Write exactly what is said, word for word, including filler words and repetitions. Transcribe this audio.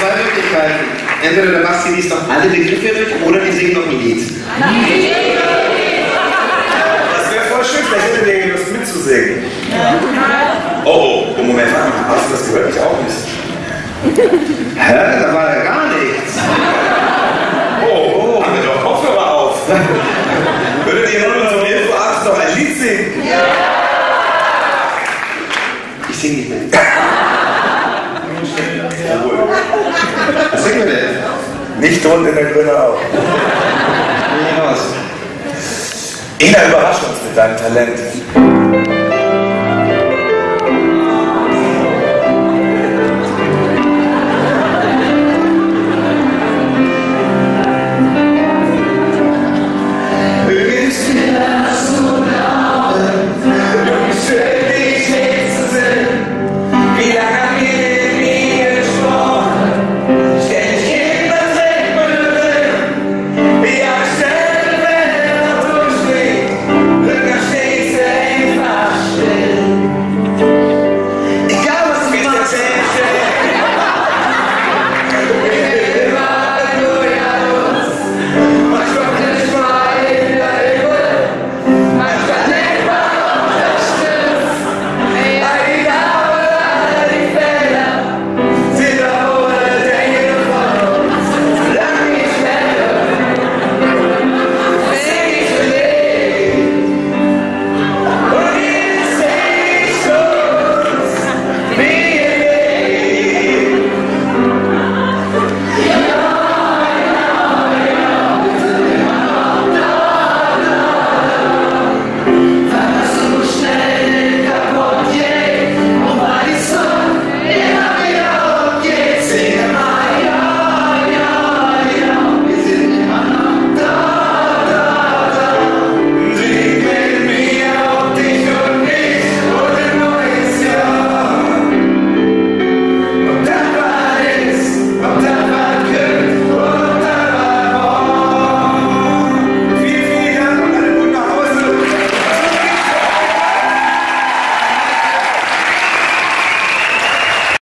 zwei Möglichkeiten. Entweder der Basti liest noch alle Begriffe durch oder die singen noch ein Lied. Das wäre voll schön, vielleicht hättet ihr Lust mitzusingen. Oh, oh, oh, Moment, hast du das gehört? Ich auch nicht. Hä? Da war ja gar nichts. Oh, oh, haben wir doch Kopfhörer auf. Würdet ihr nun um elf Uhr abends noch ein Lied singen? Ja. Ich singe nicht mehr. Was singen wir denn? Nicht rund in der Grüne auch. Nee, raus. Ina, überrasch uns mit deinem Talent.